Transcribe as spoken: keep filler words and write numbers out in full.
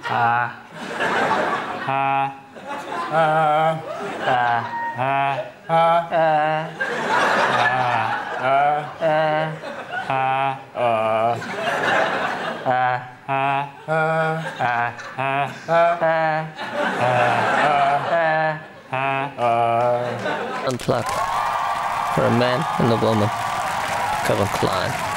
Ah. Ah. Ah. Ah. Ah. Ah. Unplugged for a man and a woman. Calvin Klein.